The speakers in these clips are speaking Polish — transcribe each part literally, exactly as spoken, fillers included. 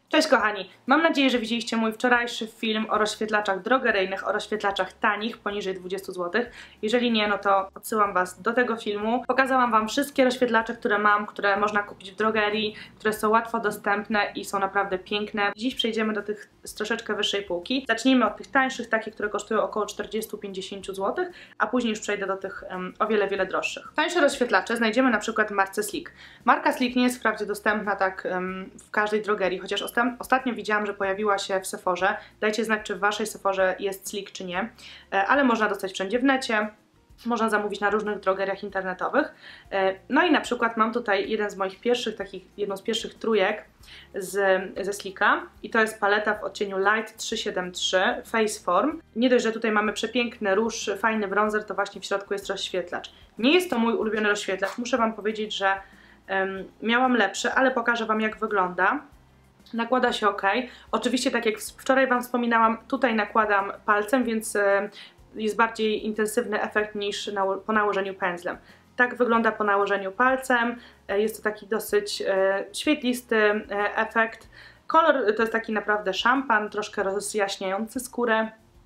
Cześć kochani, mam nadzieję, że widzieliście mój wczorajszy film o rozświetlaczach drogeryjnych, o rozświetlaczach tanich, poniżej dwudziestu złotych. Jeżeli nie, no to odsyłam Was do tego filmu. Pokazałam Wam wszystkie rozświetlacze, które mam, które można kupić w drogerii, które są łatwo dostępne i są naprawdę piękne. Dziś przejdziemy do tych z troszeczkę wyższej półki. Zacznijmy od tych tańszych, takich, które kosztują około czterdzieści do pięćdziesięciu złotych, a później już przejdę do tych um, o wiele, wiele droższych. Tańsze rozświetlacze znajdziemy na przykład w marce Sleek. Marka Sleek nie jest wprawdzie dostępna tak um, w każdej drogerii, chociaż ostatnio widziałam, że pojawiła się w Sephorze. Dajcie znać, czy w Waszej Sephorze jest Sleek, czy nie. Ale można dostać wszędzie w necie. Można zamówić na różnych drogeriach internetowych. No i na przykład mam tutaj jeden z moich pierwszych, takich, jedną z pierwszych trójek z, ze Sleeka. I to jest paleta w odcieniu Light trzysta siedemdziesiąt trzy Face Form. Nie dość, że tutaj mamy przepiękny róż, fajny bronzer, to właśnie w środku jest rozświetlacz. Nie jest to mój ulubiony rozświetlacz. Muszę Wam powiedzieć, że um, miałam lepszy, ale pokażę Wam, jak wygląda. Nakłada się ok. Oczywiście, tak jak wczoraj Wam wspominałam, tutaj nakładam palcem, więc jest bardziej intensywny efekt niż po nałożeniu pędzlem. Tak wygląda po nałożeniu palcem. Jest to taki dosyć świetlisty efekt. Kolor to jest taki naprawdę szampan, troszkę rozjaśniający skórę.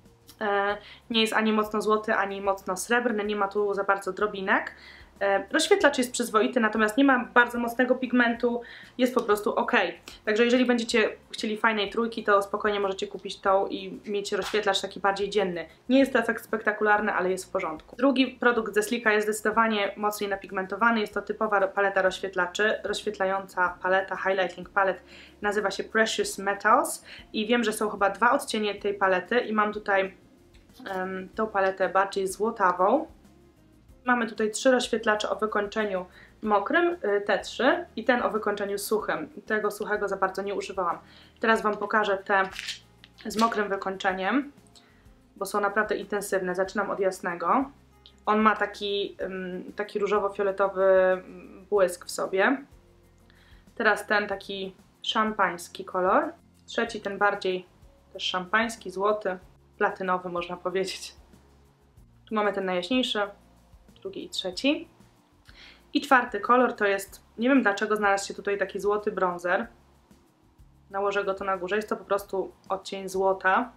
Nie jest ani mocno złoty, ani mocno srebrny, nie ma tu za bardzo drobinek. Rozświetlacz jest przyzwoity, natomiast nie ma bardzo mocnego pigmentu, jest po prostu ok. Także jeżeli będziecie chcieli fajnej trójki, to spokojnie możecie kupić tą i mieć rozświetlacz taki bardziej dzienny. Nie jest to efekt spektakularny, ale jest w porządku. Drugi produkt ze Sleeka jest zdecydowanie mocniej napigmentowany, jest to typowa paleta rozświetlaczy, rozświetlająca paleta, highlighting palette, nazywa się Precious Metals i wiem, że są chyba dwa odcienie tej palety i mam tutaj um, tą paletę bardziej złotawą. Mamy tutaj trzy rozświetlacze o wykończeniu mokrym, te trzy, i ten o wykończeniu suchym. Tego suchego za bardzo nie używałam. Teraz Wam pokażę te z mokrym wykończeniem, bo są naprawdę intensywne. Zaczynam od jasnego. On ma taki, taki różowo-fioletowy błysk w sobie. Teraz ten taki szampański kolor. Trzeci ten bardziej też szampański, złoty, platynowy można powiedzieć. Tu mamy ten najjaśniejszy. Drugi i trzeci. I czwarty kolor to jest, nie wiem dlaczego znalazł się tutaj taki złoty bronzer. Nałożę go to na górze, jest to po prostu odcień złota.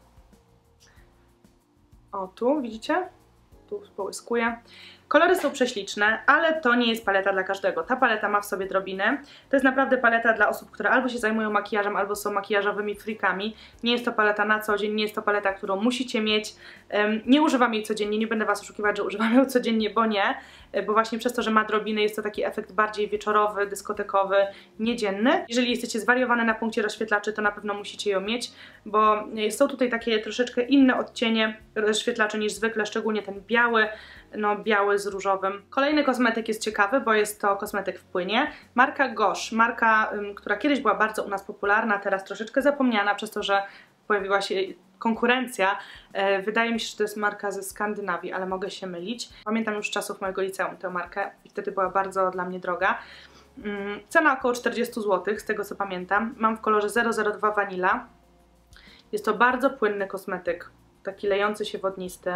O, tu widzicie? Tu połyskuje. Kolory są prześliczne, ale to nie jest paleta dla każdego. Ta paleta ma w sobie drobiny. To jest naprawdę paleta dla osób, które albo się zajmują makijażem, albo są makijażowymi freakami. Nie jest to paleta na co dzień, nie jest to paleta, którą musicie mieć. Um, nie używam jej codziennie, nie będę Was oszukiwać, że używam ją codziennie, bo nie. Bo właśnie przez to, że ma drobiny, jest to taki efekt bardziej wieczorowy, dyskotekowy, niedzienny. Jeżeli jesteście zwariowane na punkcie rozświetlaczy, to na pewno musicie ją mieć, bo są tutaj takie troszeczkę inne odcienie rozświetlaczy niż zwykle, szczególnie ten biały, no biały z różowym. Kolejny kosmetyk jest ciekawy, bo jest to kosmetyk w płynie. Marka Gosh, marka, ym, która kiedyś była bardzo u nas popularna, teraz troszeczkę zapomniana przez to, że pojawiła się konkurencja. Yy, wydaje mi się, że to jest marka ze Skandynawii, ale mogę się mylić. Pamiętam już z czasów mojego liceum tę markę i wtedy była bardzo dla mnie droga. Yy, cena około czterdzieści złotych, z tego co pamiętam. Mam w kolorze zero zero dwa Vanilla. Jest to bardzo płynny kosmetyk, taki lejący się wodnisty.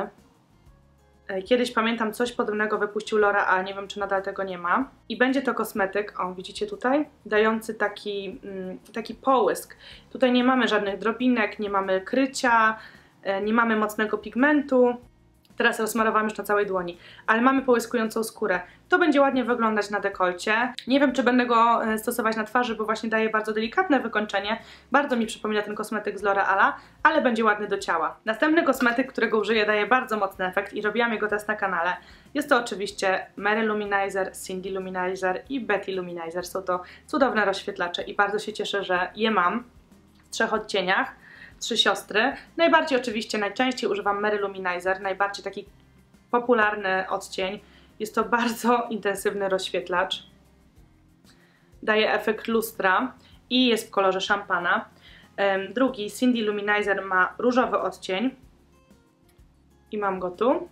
Kiedyś pamiętam coś podobnego wypuścił L'Oréal, ale nie wiem, czy nadal tego nie ma. I będzie to kosmetyk, o widzicie tutaj, dający taki, taki połysk. Tutaj nie mamy żadnych drobinek, nie mamy krycia, nie mamy mocnego pigmentu. Teraz rozsmarowałam już na całej dłoni, ale mamy połyskującą skórę. To będzie ładnie wyglądać na dekolcie. Nie wiem, czy będę go stosować na twarzy, bo właśnie daje bardzo delikatne wykończenie. Bardzo mi przypomina ten kosmetyk z L'Oréala, ale będzie ładny do ciała. Następny kosmetyk, którego użyję, daje bardzo mocny efekt i robiłam jego test na kanale. Jest to oczywiście Mary Luminizer, Cindy Luminizer i Betty Luminizer. Są to cudowne rozświetlacze i bardzo się cieszę, że je mam w trzech odcieniach. Trzy siostry. Najbardziej oczywiście, najczęściej używam Mary Luminizer, najbardziej taki popularny odcień. Jest to bardzo intensywny rozświetlacz. Daje efekt lustra i jest w kolorze szampana. Drugi, Cindy Luminizer, ma różowy odcień i mam go tu.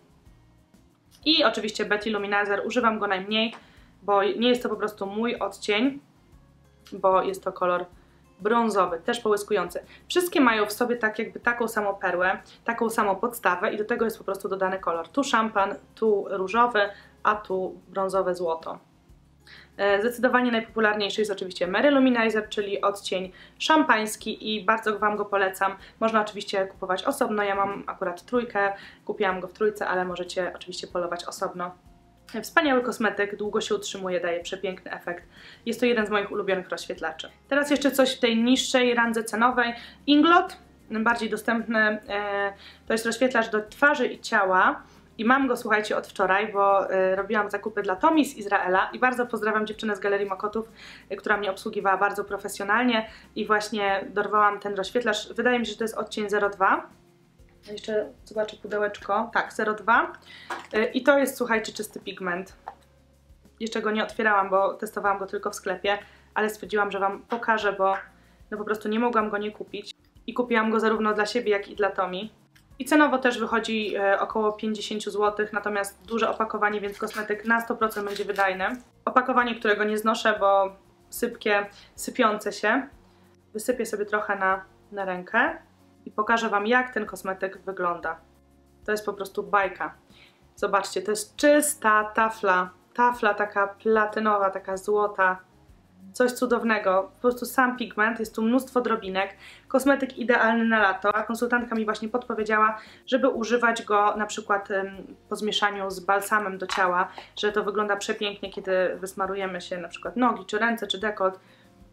I oczywiście Betty Luminizer, używam go najmniej, bo nie jest to po prostu mój odcień, bo jest to kolor brązowy, też połyskujący. Wszystkie mają w sobie tak jakby taką samą perłę, taką samą podstawę i do tego jest po prostu dodany kolor. Tu szampan, tu różowy, a tu brązowe złoto. Zdecydowanie najpopularniejszy jest oczywiście Mary Luminizer, czyli odcień szampański i bardzo Wam go polecam. Można oczywiście kupować osobno, ja mam akurat trójkę, kupiłam go w trójce, ale możecie oczywiście polować osobno. Wspaniały kosmetyk, długo się utrzymuje, daje przepiękny efekt. Jest to jeden z moich ulubionych rozświetlaczy. Teraz jeszcze coś w tej niższej randze cenowej. Inglot, bardziej dostępny, to jest rozświetlacz do twarzy i ciała. I mam go, słuchajcie, od wczoraj, bo y, robiłam zakupy dla Tomi z Izraela i bardzo pozdrawiam dziewczynę z Galerii Mokotów, y, która mnie obsługiwała bardzo profesjonalnie i właśnie dorwałam ten rozświetlacz. Wydaje mi się, że to jest odcień zero dwa. Jeszcze zobaczę pudełeczko. Tak, zero dwa. Y, I to jest, słuchajcie, czysty pigment. Jeszcze go nie otwierałam, bo testowałam go tylko w sklepie, ale stwierdziłam, że Wam pokażę, bo no po prostu nie mogłam go nie kupić. I kupiłam go zarówno dla siebie, jak i dla Tomi. I cenowo też wychodzi e, około pięćdziesiąt złotych, natomiast duże opakowanie, więc kosmetyk na sto procent będzie wydajny. Opakowanie, którego nie znoszę, bo sypkie, sypiące się. Wysypię sobie trochę na, na rękę i pokażę Wam, jak ten kosmetyk wygląda. To jest po prostu bajka. Zobaczcie, to jest czysta tafla. Tafla taka platynowa, taka złota. Coś cudownego, po prostu sam pigment, jest tu mnóstwo drobinek, kosmetyk idealny na lato, a konsultantka mi właśnie podpowiedziała, żeby używać go na przykład ym, po zmieszaniu z balsamem do ciała, że to wygląda przepięknie, kiedy wysmarujemy się na przykład nogi, czy ręce, czy dekolt.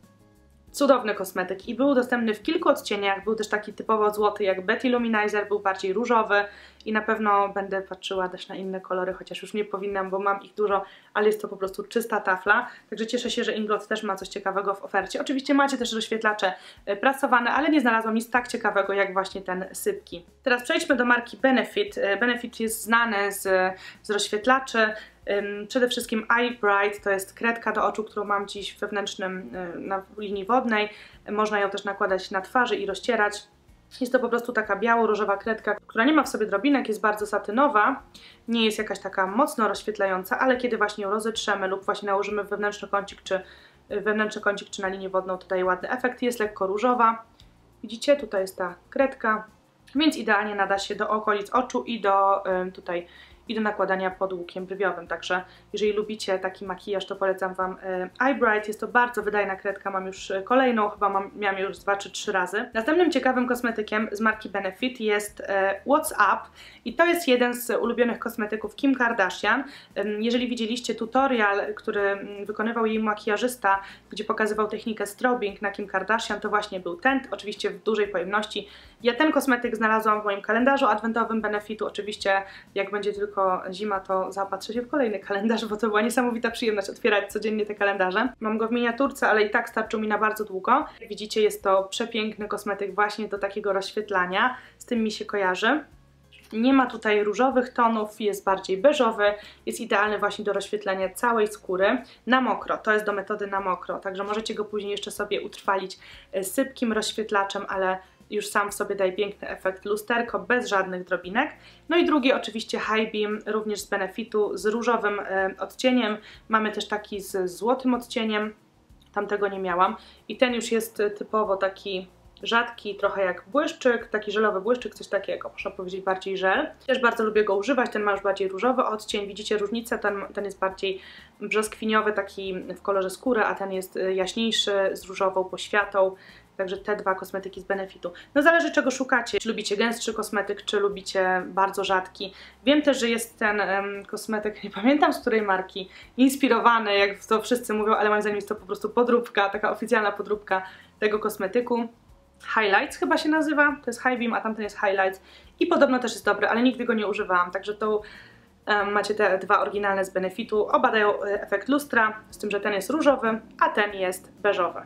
Cudowny kosmetyk i był dostępny w kilku odcieniach, był też taki typowo złoty jak Betty Luminizer, był bardziej różowy i na pewno będę patrzyła też na inne kolory, chociaż już nie powinnam, bo mam ich dużo, ale jest to po prostu czysta tafla, także cieszę się, że Inglot też ma coś ciekawego w ofercie. Oczywiście macie też rozświetlacze prasowane, ale nie znalazłam nic tak ciekawego jak właśnie ten sypki. Teraz przejdźmy do marki Benefit. Benefit jest znany z, z rozświetlaczy. Przede wszystkim Eye Bright to jest kredka do oczu, którą mam dziś w wewnętrznym, na linii wodnej. Można ją też nakładać na twarzy i rozcierać. Jest to po prostu taka biało-różowa kredka, która nie ma w sobie drobinek, jest bardzo satynowa. Nie jest jakaś taka mocno rozświetlająca, ale kiedy właśnie ją rozetrzemy lub właśnie nałożymy w wewnętrzny kącik czy, wewnętrzny kącik czy na linię wodną, to daje ładny efekt. Jest lekko różowa. Widzicie? Tutaj jest ta kredka, więc idealnie nada się do okolic oczu i do tutaj i do nakładania pod łukiem brwiowym, także jeżeli lubicie taki makijaż, to polecam Wam Eye Bright. Jest to bardzo wydajna kredka, mam już kolejną, chyba mam, miałam już dwa czy trzy razy. Następnym ciekawym kosmetykiem z marki Benefit jest What's Up i to jest jeden z ulubionych kosmetyków Kim Kardashian. Jeżeli widzieliście tutorial, który wykonywał jej makijażysta, gdzie pokazywał technikę strobing na Kim Kardashian, to właśnie był ten, oczywiście w dużej pojemności. Ja ten kosmetyk znalazłam w moim kalendarzu adwentowym Benefitu, oczywiście jak będzie tylko zima, to zaopatrzę się w kolejny kalendarz, bo to była niesamowita przyjemność otwierać codziennie te kalendarze. Mam go w miniaturce, ale i tak starczył mi na bardzo długo. Jak widzicie, jest to przepiękny kosmetyk właśnie do takiego rozświetlania, z tym mi się kojarzy. Nie ma tutaj różowych tonów, jest bardziej beżowy, jest idealny właśnie do rozświetlenia całej skóry na mokro, to jest do metody na mokro, także możecie go później jeszcze sobie utrwalić sypkim rozświetlaczem, ale już sam w sobie daje piękny efekt, lusterko bez żadnych drobinek. No i drugi oczywiście High Beam, również z Benefitu, z różowym e, odcieniem. Mamy też taki z złotym odcieniem, tamtego nie miałam. I ten już jest typowo taki rzadki, trochę jak błyszczyk, taki żelowy błyszczyk, coś takiego, można powiedzieć bardziej żel. Też bardzo lubię go używać, ten ma już bardziej różowy odcień, widzicie różnicę, ten, ten jest bardziej brzoskwiniowy, taki w kolorze skóry, a ten jest jaśniejszy, z różową poświatą. Także te dwa kosmetyki z Benefitu. No zależy czego szukacie. Czy lubicie gęstszy kosmetyk, czy lubicie bardzo rzadki. Wiem też, że jest ten um, kosmetyk, nie pamiętam z której marki, inspirowany, jak to wszyscy mówią, ale moim zdaniem jest to po prostu podróbka, taka oficjalna podróbka tego kosmetyku. Highlights chyba się nazywa, to jest High Beam, a tamten jest Highlights i podobno też jest dobry, ale nigdy go nie używałam, także to um, macie te dwa oryginalne z Benefitu. Oba dają efekt lustra, z tym, że ten jest różowy, a ten jest beżowy.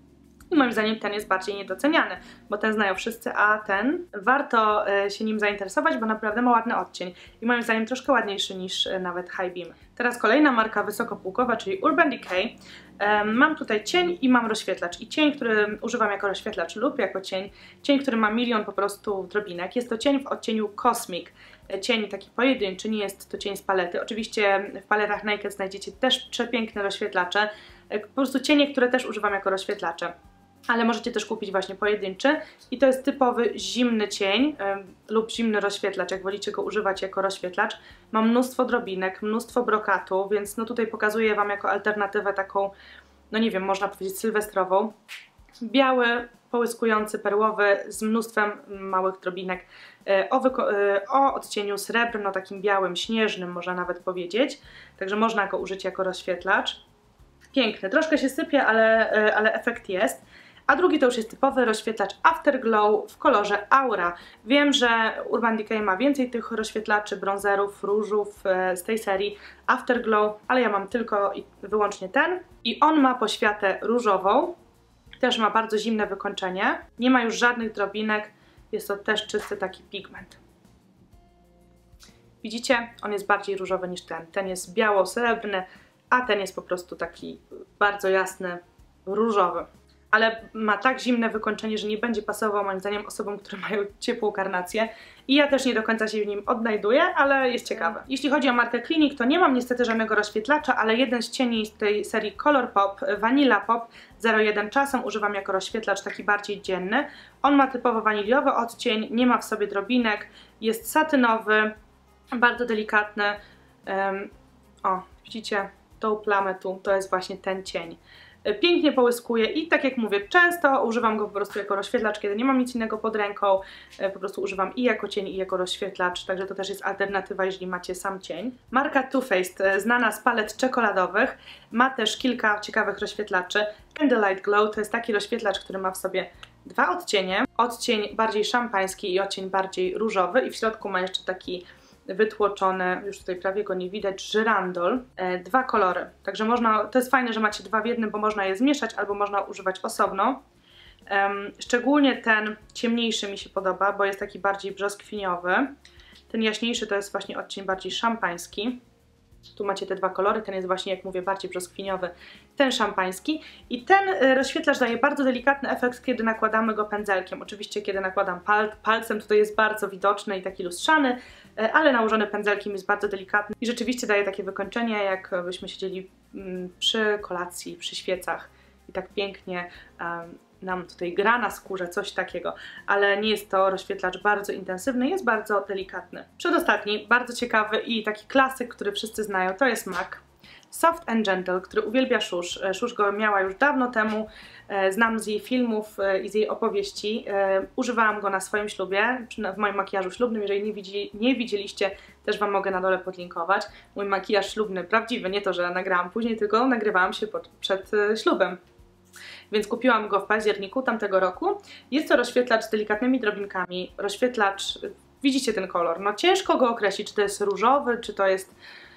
I moim zdaniem ten jest bardziej niedoceniany, bo ten znają wszyscy, a ten warto e, się nim zainteresować, bo naprawdę ma ładny odcień i moim zdaniem troszkę ładniejszy niż e, nawet High Beam. Teraz kolejna marka wysokopółkowa, czyli Urban Decay. E, mam tutaj cień i mam rozświetlacz i cień, który używam jako rozświetlacz lub jako cień, cień, który ma milion po prostu drobinek. Jest to cień w odcieniu Cosmic. E, cień taki pojedynczy, nie jest to cień z palety. Oczywiście w paletach Naked znajdziecie też przepiękne rozświetlacze, e, po prostu cienie, które też używam jako rozświetlacze. ale możecie też kupić właśnie pojedynczy i to jest typowy zimny cień yy, lub zimny rozświetlacz, jak wolicie go używać jako rozświetlacz. Ma mnóstwo drobinek, mnóstwo brokatu, więc no tutaj pokazuję Wam jako alternatywę taką, no nie wiem, można powiedzieć sylwestrową. Biały, połyskujący, perłowy, z mnóstwem małych drobinek yy, o, yy, o odcieniu srebrno, takim białym, śnieżnym można nawet powiedzieć, także można go użyć jako rozświetlacz. Piękny, troszkę się sypie, ale, yy, ale efekt jest. A drugi to już jest typowy rozświetlacz Afterglow w kolorze Aura. Wiem, że Urban Decay ma więcej tych rozświetlaczy, bronzerów, różów z tej serii Afterglow, ale ja mam tylko i wyłącznie ten. I on ma poświatę różową, też ma bardzo zimne wykończenie, nie ma już żadnych drobinek, jest to też czysty taki pigment. Widzicie? On jest bardziej różowy niż ten. Ten jest biało-srebrny, a ten jest po prostu taki bardzo jasny, różowy. Ale ma tak zimne wykończenie, że nie będzie pasował moim zdaniem osobom, które mają ciepłą karnację. I ja też nie do końca się w nim odnajduję, ale jest ciekawe. Jeśli chodzi o markę Clinique, to nie mam niestety żadnego rozświetlacza, ale jeden z cieni z tej serii Colourpop, Vanilla Pop zero jeden czasem używam jako rozświetlacz taki bardziej dzienny. On ma typowo waniliowy odcień, nie ma w sobie drobinek, jest satynowy, bardzo delikatny. Um, o, widzicie tą plamę tu, to jest właśnie ten cień. Pięknie połyskuje i tak jak mówię, często używam go po prostu jako rozświetlacz, kiedy nie mam nic innego pod ręką, po prostu używam i jako cień, i jako rozświetlacz, także to też jest alternatywa, jeżeli macie sam cień. Marka Too Faced, znana z palet czekoladowych, ma też kilka ciekawych rozświetlaczy. Candlelight Glow to jest taki rozświetlacz, który ma w sobie dwa odcienie, odcień bardziej szampański i odcień bardziej różowy i w środku ma jeszcze taki wytłoczony, już tutaj prawie go nie widać, żyrandol, e, dwa kolory, także można, to jest fajne, że macie dwa w jednym, bo można je zmieszać albo można używać osobno. Um, szczególnie ten ciemniejszy mi się podoba, bo jest taki bardziej brzoskwiniowy, ten jaśniejszy to jest właśnie odcień bardziej szampański. Tu macie te dwa kolory, ten jest właśnie, jak mówię, bardziej brzoskwiniowy, ten szampański i ten rozświetlacz daje bardzo delikatny efekt, kiedy nakładamy go pędzelkiem. Oczywiście kiedy nakładam pal palcem, tutaj jest bardzo widoczny i taki lustrzany, ale nałożony pędzelkiem jest bardzo delikatny i rzeczywiście daje takie wykończenie, jakbyśmy siedzieli przy kolacji, przy świecach i tak pięknie um, nam tutaj gra na skórze, coś takiego, ale nie jest to rozświetlacz bardzo intensywny, jest bardzo delikatny. Przedostatni, bardzo ciekawy i taki klasyk, który wszyscy znają, to jest MAC Soft and Gentle, który uwielbia Szusz. Szusz go miała już dawno temu, znam z jej filmów i z jej opowieści. Używałam go na swoim ślubie, w moim makijażu ślubnym. Jeżeli nie, widzi, nie widzieliście, też Wam mogę na dole podlinkować. Mój makijaż ślubny, prawdziwy, nie to, że nagrałam później, tylko nagrywałam się pod, przed ślubem. Więc kupiłam go w październiku tamtego roku. Jest to rozświetlacz z delikatnymi drobinkami. Rozświetlacz, widzicie ten kolor, no ciężko go określić, czy to jest różowy, czy to jest...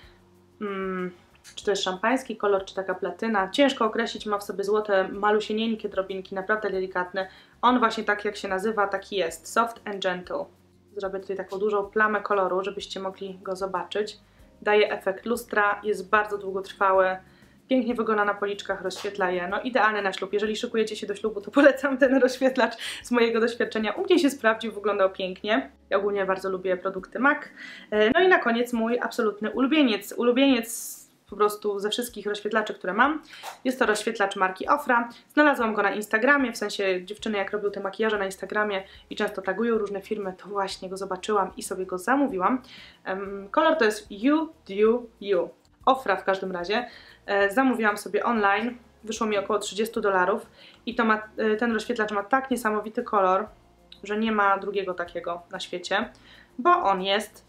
Hmm, czy to jest szampański kolor, czy taka platyna. Ciężko określić, ma w sobie złote, malusienieńkie drobinki, naprawdę delikatne. On właśnie tak jak się nazywa, taki jest. Soft and Gentle. Zrobię tutaj taką dużą plamę koloru, żebyście mogli go zobaczyć. Daje efekt lustra, jest bardzo długotrwały. Pięknie wygląda na policzkach, rozświetla je. No idealny na ślub. Jeżeli szykujecie się do ślubu, to polecam ten rozświetlacz z mojego doświadczenia. U mnie się sprawdził, wyglądał pięknie. Ja ogólnie bardzo lubię produkty MAC. No i na koniec mój absolutny ulubieniec. Ulubieniec po prostu ze wszystkich rozświetlaczy, które mam. Jest to rozświetlacz marki Ofra. Znalazłam go na Instagramie, w sensie dziewczyny jak robią te makijaże na Instagramie i często tagują różne firmy, to właśnie go zobaczyłam i sobie go zamówiłam. Um, kolor to jest You Do You. Ofra w każdym razie. E, zamówiłam sobie online, wyszło mi około trzydzieści dolarów i to ma, e, ten rozświetlacz ma tak niesamowity kolor, że nie ma drugiego takiego na świecie, bo on jest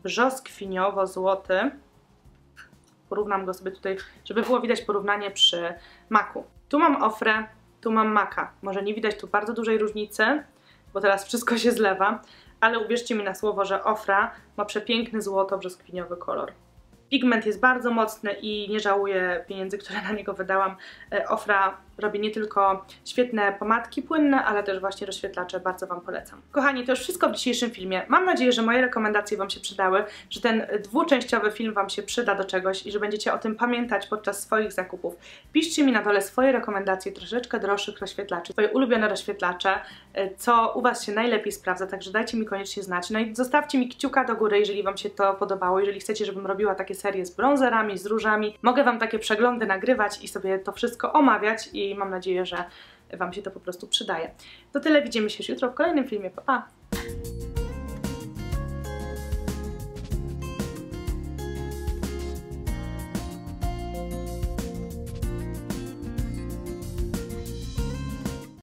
brzoskwiniowo-złoty. Porównam go sobie tutaj, żeby było widać porównanie przy maku. Tu mam Ofrę, tu mam Maca. Może nie widać tu bardzo dużej różnicy, bo teraz wszystko się zlewa, ale uwierzcie mi na słowo, że Ofra ma przepiękny złoto-brzoskwiniowy kolor. Pigment jest bardzo mocny i nie żałuję pieniędzy, które na niego wydałam. Ofra robi nie tylko świetne pomadki płynne, ale też właśnie rozświetlacze, bardzo Wam polecam. Kochani, to już wszystko w dzisiejszym filmie. Mam nadzieję, że moje rekomendacje Wam się przydały, że ten dwuczęściowy film Wam się przyda do czegoś i że będziecie o tym pamiętać podczas swoich zakupów. Piszcie mi na dole swoje rekomendacje troszeczkę droższych rozświetlaczy, swoje ulubione rozświetlacze, co u Was się najlepiej sprawdza, także dajcie mi koniecznie znać. No i zostawcie mi kciuka do góry, jeżeli Wam się to podobało, jeżeli chcecie, żebym robiła takie serie z bronzerami, z różami. Mogę Wam takie przeglądy nagrywać i sobie to wszystko omawiać i mam nadzieję, że Wam się to po prostu przydaje. To tyle, widzimy się już jutro w kolejnym filmie. Pa, pa!